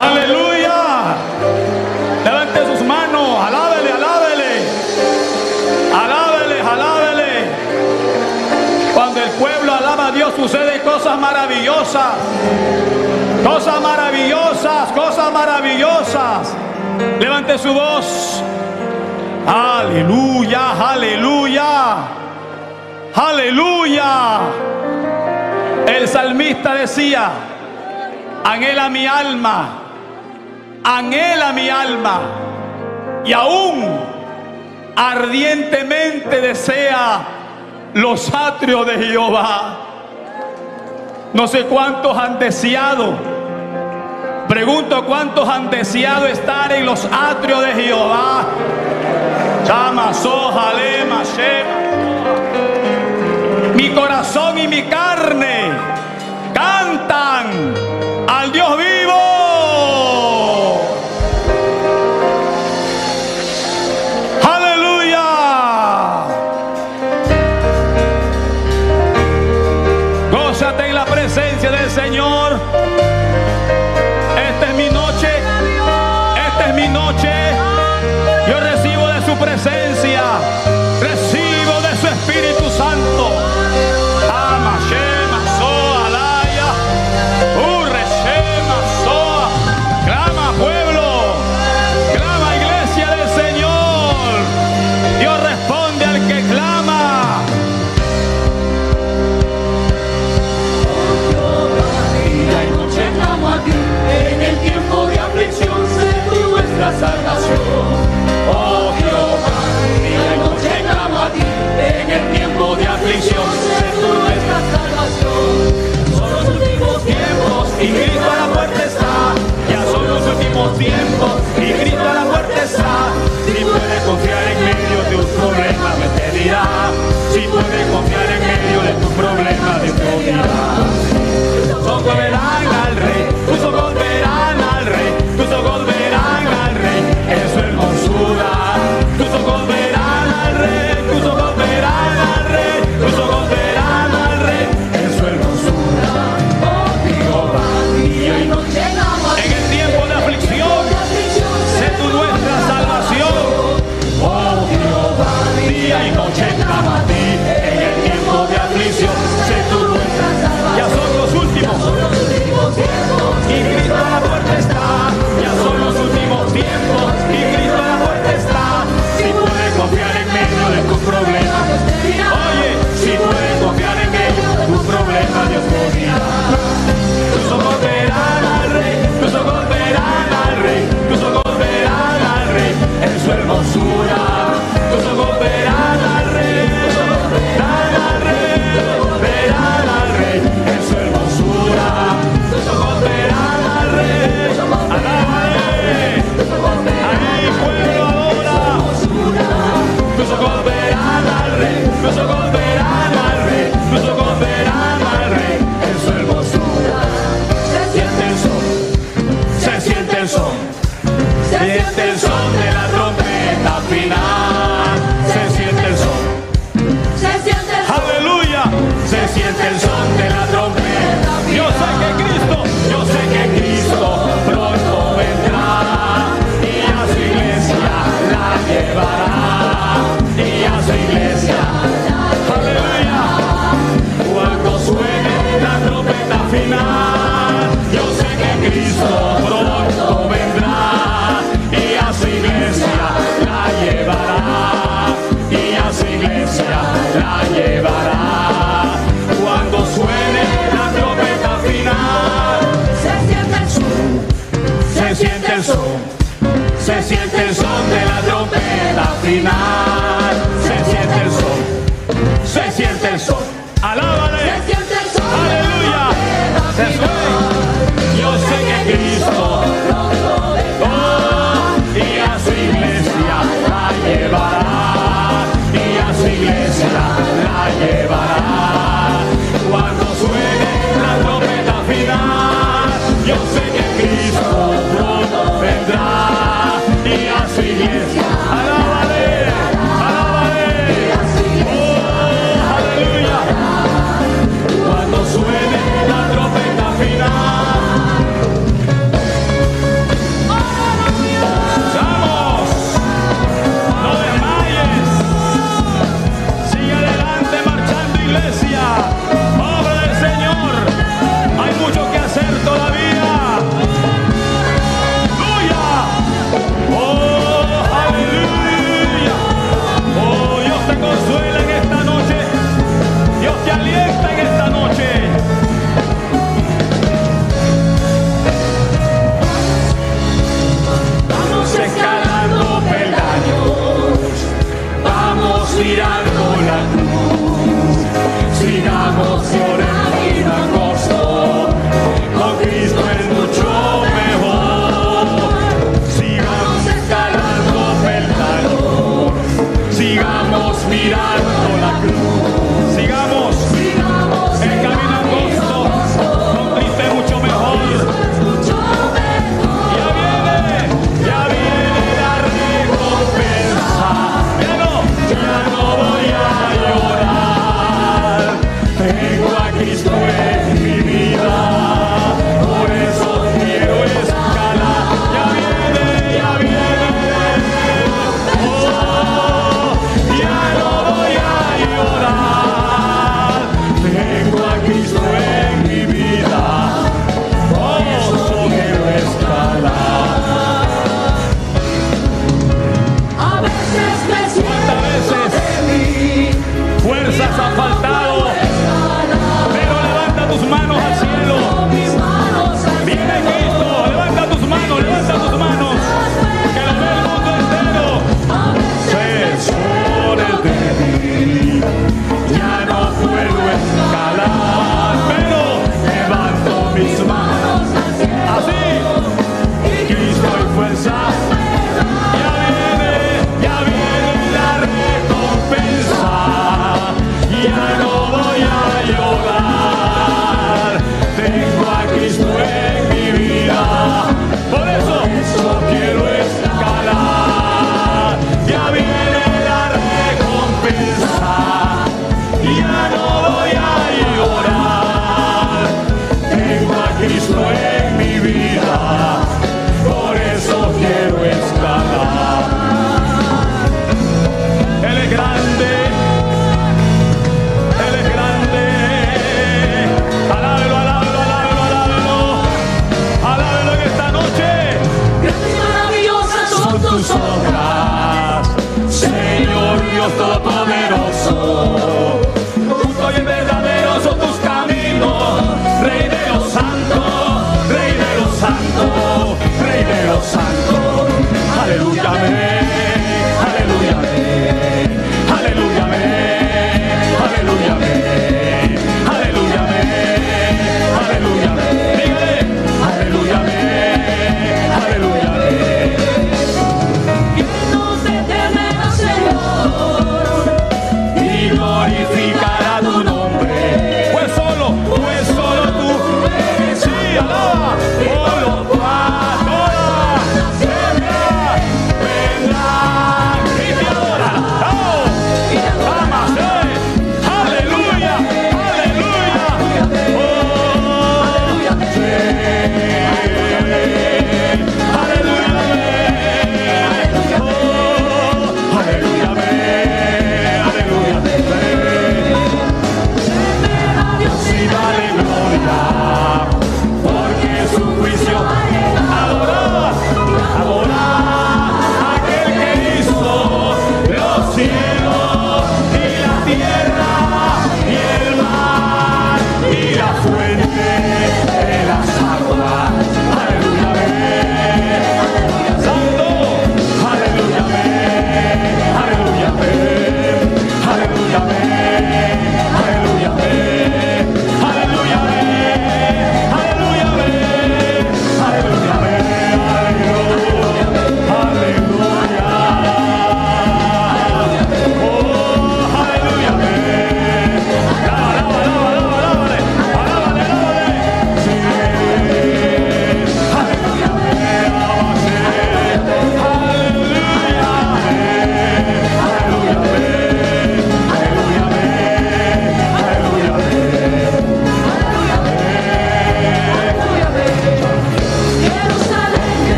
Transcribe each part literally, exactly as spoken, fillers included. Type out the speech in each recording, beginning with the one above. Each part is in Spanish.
Aleluya. Levante sus manos, alábele, alábele, alábele, alábele. Cuando el pueblo alaba a Dios suceden cosas maravillosas, cosas maravillosas, cosas maravillosas. Levante su voz. Aleluya, aleluya, aleluya. El salmista decía: anhela mi alma, anhela mi alma, y aún ardientemente desea los atrios de Jehová. No sé cuántos han deseado, pregunto cuántos han deseado estar en los atrios de Jehová. Chama, soja, lema, shema. Mi corazón y mi carne cantan al Dios vivo. Aleluya. Gózate en la presencia del Señor. Esta es mi noche, esta es mi noche. Yo recibo de su presencia, recibo de su Espíritu Santo. Ama, shema, soa, alaya, urre, shema, soa. Clama, pueblo, clama, iglesia del Señor. Dios responde al que clama. Día y noche clamo a ti, en el tiempo de aflicción, sé tú nuestra salvación. Oh Jehová, día y noche clamo a ti, en el tiempo de aflicción, sé tú nuestra salvación. Son los últimos tiempos y Cristo a la puerta está. Ya son los últimos tiempos y Cristo a la puerta está. Si puedes confiar en medio de un problema, Dios te dirá. Si puedes confiar en medio de tu problema, Dios te dirá. Tus ojos verán al Rey, tus ojos verán al Rey, tus ojos verán al Rey en su hermosura. Tus ojos verán al Rey, tus ojos verán al Rey, tus ojos verán al Rey en su hermosura. Oh Jehová, día y noche clamo a ti, En el tiempo de aflicción, sé tú nuestra salvación. oh Jehová, día y noche clamo a ti, en el tiempo de aflicción, sé tú nuestra salvación. Ya son los últimos Son los últimos tiempos y Cristo a la puerta está. ya son los últimos tiempos y Cristo a la puerta está. Si puedes confiar en medio de tus problemas, oye, si puedes confiar en medio de tus problemas, Dios te dirá. Tus ojos verán al Rey, tus ojos verán al Rey, tus ojos verán al Rey en su hermosura. Tus ojos verán al Rey, tus ojos verán al Rey, verán al Rey en su hermosura. Tus ojos verán al Rey, Alábale. Ahí, pueblo, adora. tus ojos verán al Rey, tus ojos verán al Rey, tus ojos verán al Rey en su hermosura. Se siente el son, se siente el son, se siente el son de la trompeta final. Se siente el son, se siente el son, Aleluya. se siente el son de la trompeta final. Yo sé que Cristo, Yo sé que Cristo pronto vendrá y a su iglesia la llevará, y a su iglesia aleluya. cuando suene la trompeta final. Yo sé que Cristo pronto vendrá y a su iglesia la llevará, y a su iglesia la llevará. Cuando suene la trompeta final, se siente el son, se siente el son, se siente el son de la trompeta final. Se siente el son, se siente el son. Alábale. Se siente el son. Aleluya. Se suena. Yo sé que Cristo pronto vendrá y a su iglesia la llevará, y a su iglesia la llevará. Cuando suene la trompeta final, yo sé que Cristo pronto vendrá y a su iglesia. Alábale. Alábale. Oh, aleluya. Cuando suene la trompeta final.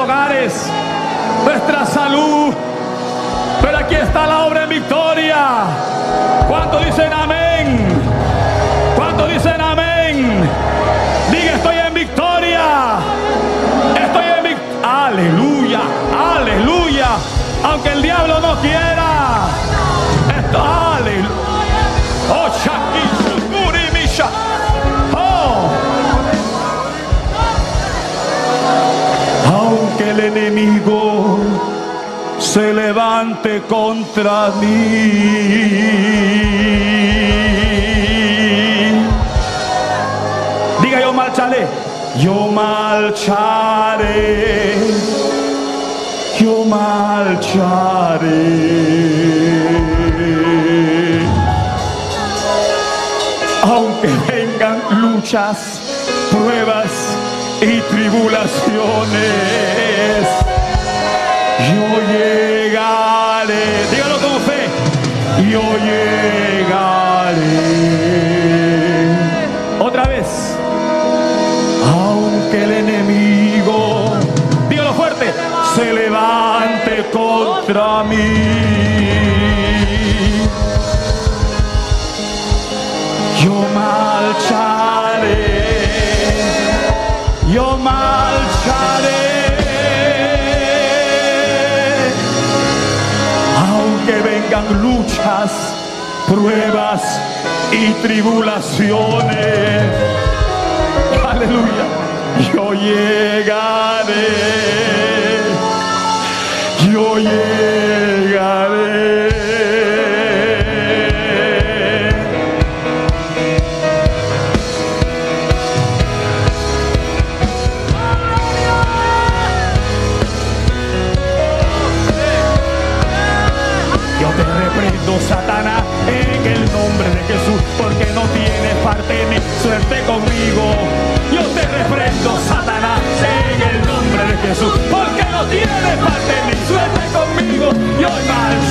hogares, nuestra salud. Pero aquí está la obra en victoria. ¿Cuántos dicen amén? ¿Cuántos dicen amén? Diga, estoy en victoria. Estoy en victoria. Aleluya, aleluya. Aunque el diablo no quiera. Esto, aleluya. Oh, Shaki, Sukuri, Misha. Oh. Aunque el enemigo se levante contra mí, diga, yo marcharé, yo marcharé, yo marcharé. Aunque vengan luchas, pruebas y tribulaciones, yo llegaré. Dígalo con fe. Yo llegaré. Otra vez. Aunque el enemigo, dígalo fuerte, se levante contra mí, yo marcharé. Yo marcharé. Aunque vengan luchas, pruebas y tribulaciones, aleluya, yo llegaré, yo llegaré. Satanás, en el nombre de Jesús, porque no tienes parte ni suerte conmigo. Yo te reprendo, Satanás, en el nombre de Jesús, porque no tienes parte ni suerte conmigo. Yo marcho.